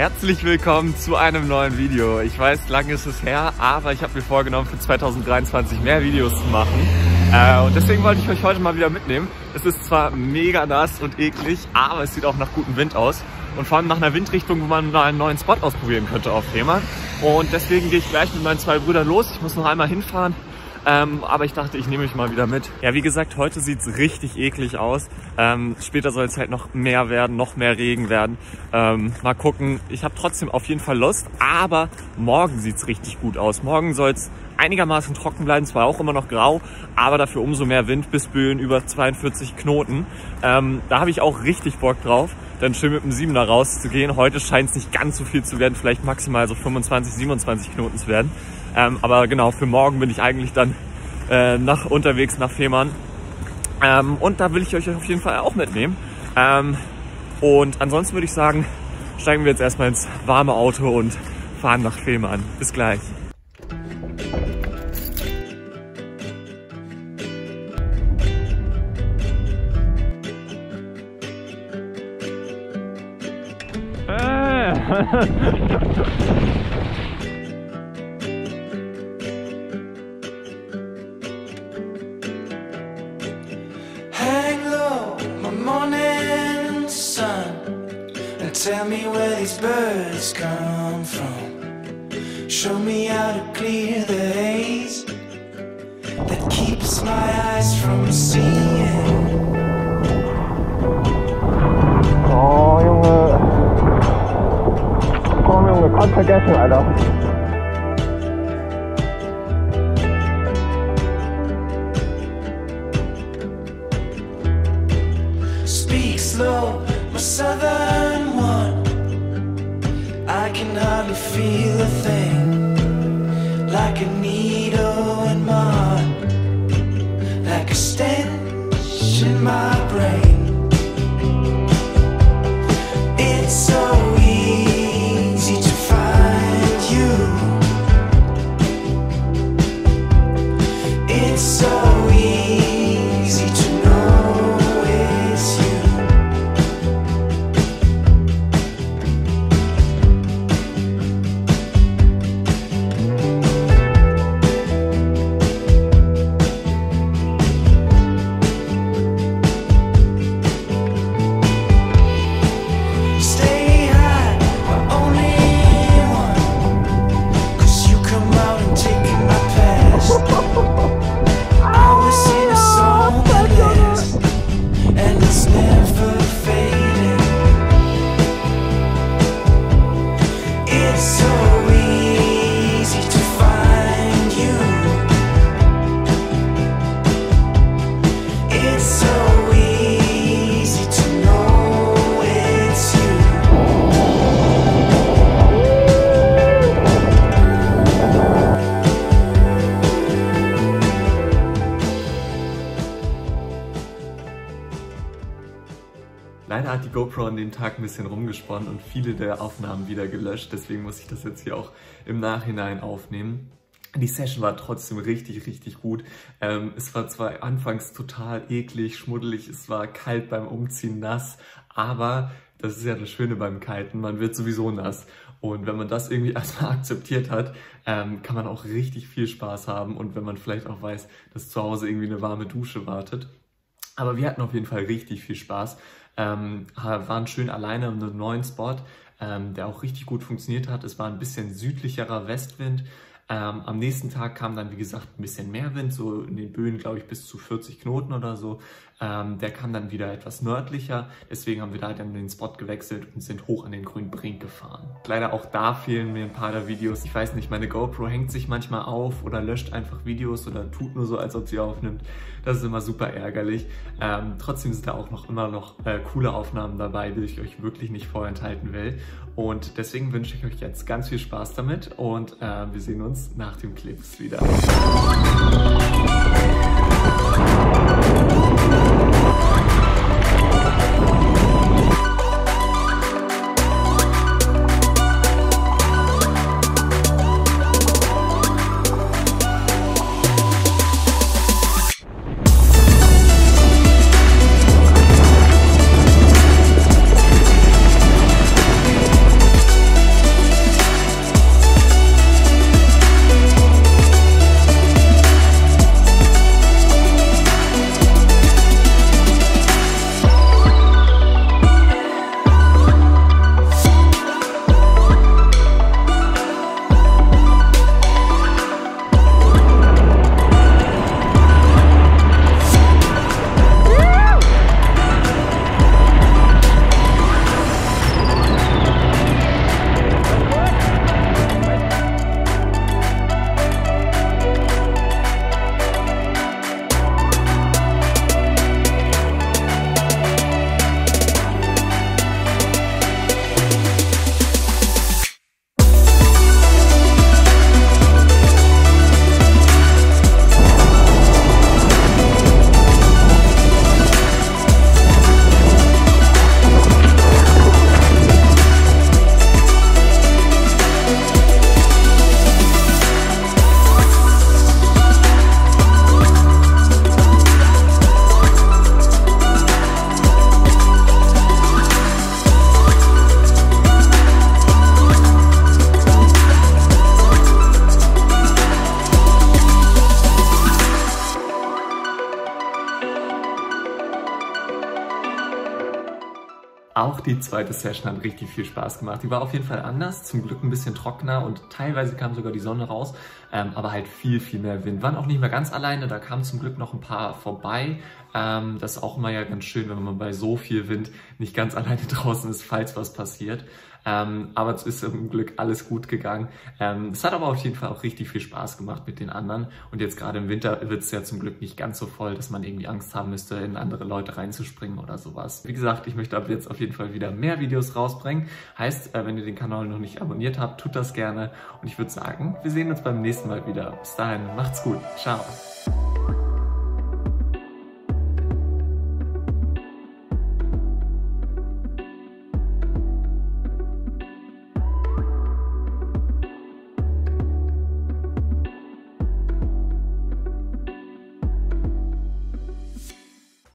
Herzlich willkommen zu einem neuen Video. Ich weiß, lange ist es her, aber ich habe mir vorgenommen, für 2023 mehr Videos zu machen. Und deswegen wollte ich euch heute mal wieder mitnehmen. Es ist zwar mega nass und eklig, aber es sieht auch nach gutem Wind aus. Und vor allem nach einer Windrichtung, wo man mal einen neuen Spot ausprobieren könnte auf Fehmarn. Und deswegen gehe ich gleich mit meinen zwei Brüdern los. Ich muss noch einmal hinfahren. Aber ich dachte, ich nehme euch mal wieder mit. Ja, wie gesagt, heute sieht es richtig eklig aus. Später soll es halt noch mehr werden, noch mehr Regen werden. Mal gucken. Ich habe trotzdem auf jeden Fall Lust, aber morgen sieht es richtig gut aus. Morgen soll es einigermaßen trocken bleiben, zwar auch immer noch grau, aber dafür umso mehr Wind bis Böen über 42 Knoten. Da habe ich auch richtig Bock drauf, dann schön mit dem 7er rauszugehen. Heute scheint es nicht ganz so viel zu werden, vielleicht maximal so 25, 27 Knoten zu werden. Aber genau, für morgen bin ich eigentlich dann unterwegs nach Fehmarn. Und da will ich euch auf jeden Fall auch mitnehmen. Und ansonsten würde ich sagen, steigen wir jetzt erstmal ins warme Auto und fahren nach Fehmarn. Bis gleich. Hang low, my morning sun, and tell me where these birds come from. Show me how to clear the haze that keeps my eyes from seeing. Oh, Junge. Komm, Junge, kannst vergessen, Alter. Speak slow, my southern one. I can hardly feel a thing, like a needle in my heart, like a stench in my brain. It's so easy to find you. It's so easy to know it's you. Stay high, my only one, 'cause you come out and take my past. I was in a song last, and it's never fading. It's so easy to find you. It's so easy to know it's you. Leider hat die GoPro an dem Tag ein bisschen rumgesponnen und viele der Aufnahmen wieder gelöscht. Deswegen muss ich das jetzt hier auch im Nachhinein aufnehmen. Die Session war trotzdem richtig, richtig gut. Es war zwar anfangs total eklig, schmuddelig, es war kalt beim Umziehen, nass, aber das ist ja das Schöne beim Kiten, man wird sowieso nass. Und wenn man das irgendwie erstmal akzeptiert hat, kann man auch richtig viel Spaß haben. Und wenn man vielleicht auch weiß, dass zu Hause irgendwie eine warme Dusche wartet. Aber wir hatten auf jeden Fall richtig viel Spaß. Waren schön alleine in einem neuen Spot, der auch richtig gut funktioniert hat. Es war ein bisschen südlicherer Westwind. Am nächsten Tag kam dann, wie gesagt, ein bisschen mehr Wind, so in den Böen, glaube ich, bis zu 40 Knoten oder so. Der kam dann wieder etwas nördlicher, deswegen haben wir da dann den Spot gewechselt und sind hoch an den grünen Brink gefahren. Leider auch da fehlen mir ein paar der Videos. Ich weiß nicht, meine GoPro hängt sich manchmal auf oder löscht einfach Videos oder tut nur so, als ob sie aufnimmt. Das ist immer super ärgerlich. Trotzdem sind da auch immer noch coole Aufnahmen dabei, die ich euch wirklich nicht vorenthalten will. Und deswegen wünsche ich euch jetzt ganz viel Spaß damit und wir sehen uns nach dem Clips wieder. Auch die zweite Session hat richtig viel Spaß gemacht. Die war auf jeden Fall anders, zum Glück ein bisschen trockener und teilweise kam sogar die Sonne raus, aber halt viel, viel mehr Wind. Waren auch nicht mehr ganz alleine, da kamen zum Glück noch ein paar vorbei. Das ist auch immer ja ganz schön, wenn man bei so viel Wind nicht ganz alleine draußen ist, falls was passiert. Aber es ist zum Glück alles gut gegangen. Es hat aber auf jeden Fall auch richtig viel Spaß gemacht mit den anderen. Und jetzt gerade im Winter wird es ja zum Glück nicht ganz so voll, dass man irgendwie Angst haben müsste, in andere Leute reinzuspringen oder sowas. Wie gesagt, ich möchte ab jetzt auf jeden Fall wieder mehr Videos rausbringen. Heißt, wenn ihr den Kanal noch nicht abonniert habt, tut das gerne. Und ich würde sagen, wir sehen uns beim nächsten Mal wieder. Bis dahin, macht's gut. Ciao.